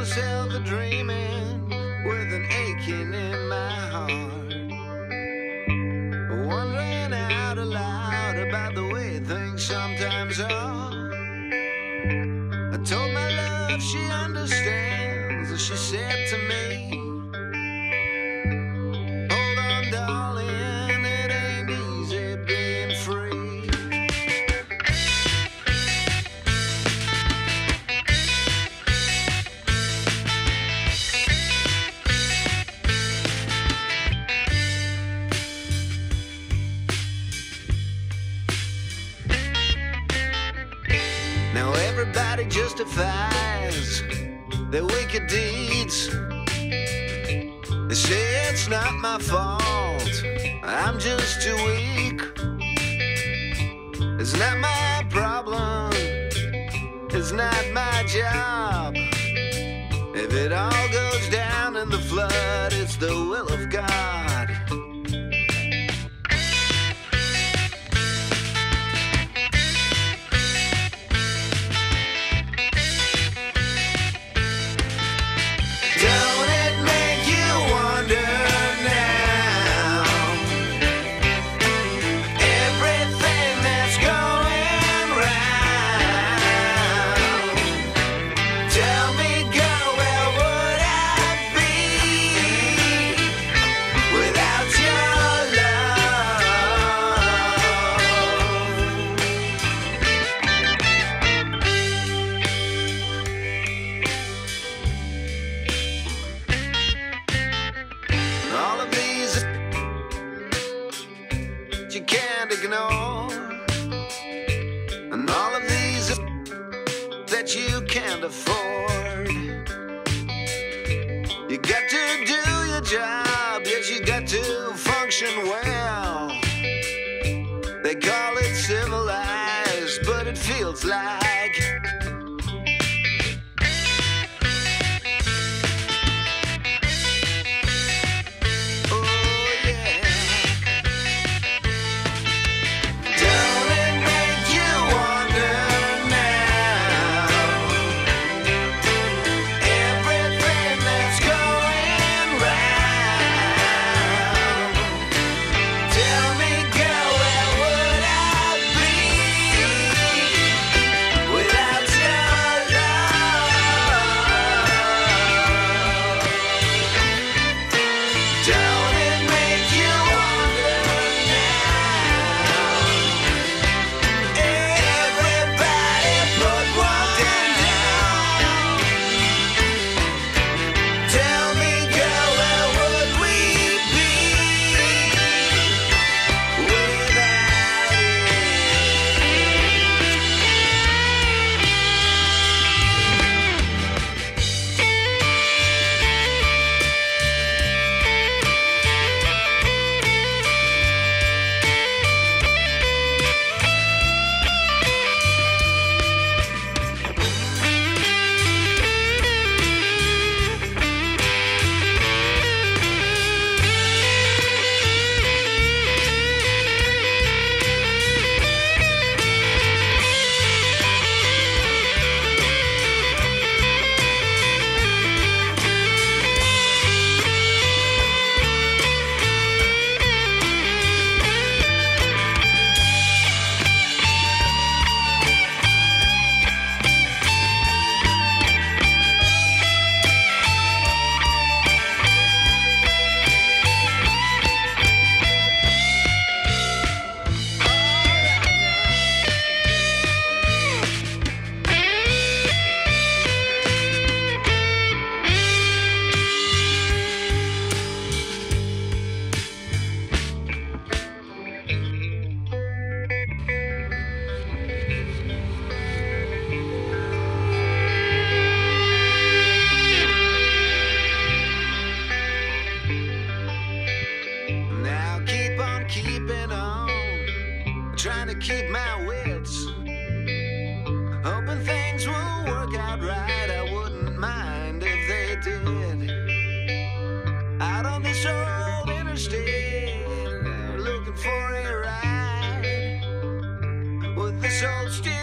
myself a dreaming with an aching in my heart, wondering out aloud about the way things sometimes are. I told my love she understands, and she said to me, hold on darling, it ain't easy being free. Now everybody justifies their wicked deeds. They say it's not my fault, I'm just too weak. It's not my problem, it's not my job. If it all goes down in the flood, it's the will of God. You can't ignore, and all of these that you can't afford. You got to do your job, yes, you got to function well. They call it civilized, but it feels like trying to keep my wits, hoping things will work out right. I wouldn't mind if they did. Out on this old interstate, looking for a ride with this old steel